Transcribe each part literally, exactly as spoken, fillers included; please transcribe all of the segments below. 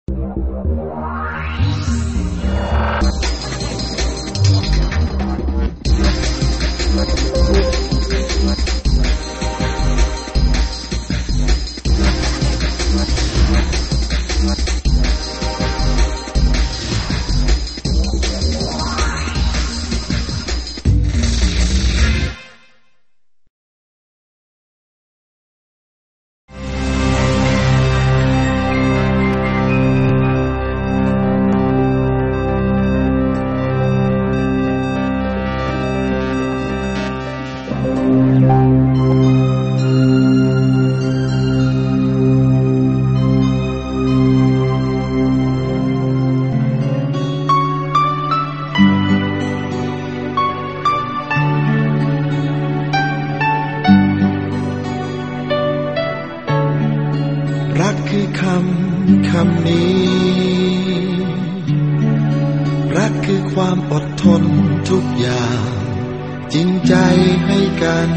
รักคือคำคำนี้รักคือความอดทนทุกอย่างจริงใจให้กัน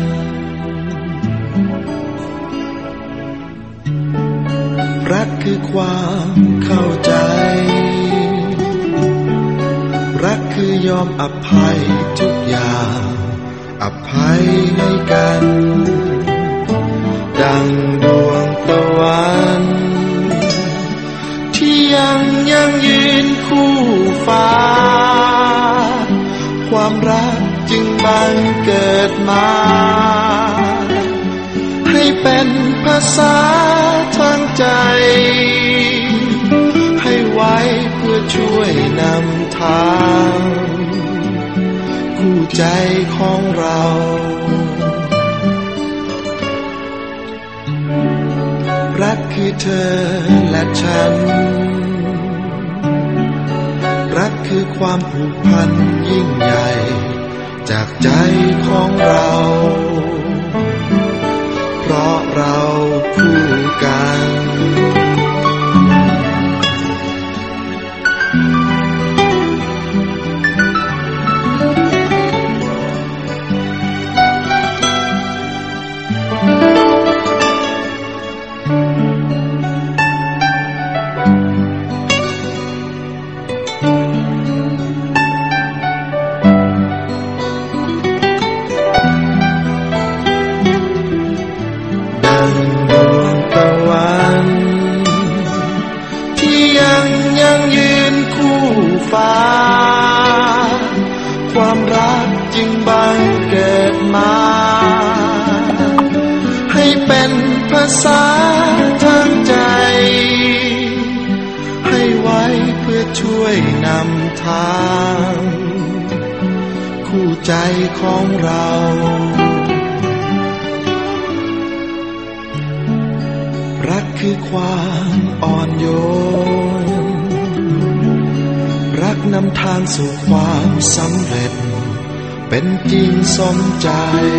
รักคือความเข้าใจรักคือยอมอภัยทุกอย่างอภัยให้กันดังดวงตะวันที่ยังยังยืนคู่ฟ้าความรักจึงบังเกิดมาให้เป็นภาษาทางใจให้ไว้เพื่อช่วยนำทางคู่ใจของเรารักคือเธอและฉันรักคือความผูกพันยิ่งใหญ่จากใจของเราเพราะเราคู่กันฟ้าความรักจึงบังเกิดมาให้เป็นภาษาทางใจให้ไว้เพื่อช่วยนำทางคู่ใจของเรารักคือความอ่อนโยนรักนำทางสู่ความสำเร็จเป็นจริงสมใจ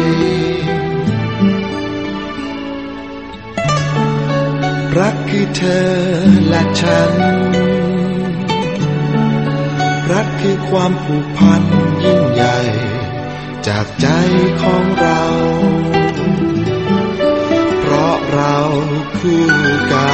รักคือเธอและฉันรักคือความผูกพันยิ่งใหญ่จากใจของเราเพราะเราคู่กัน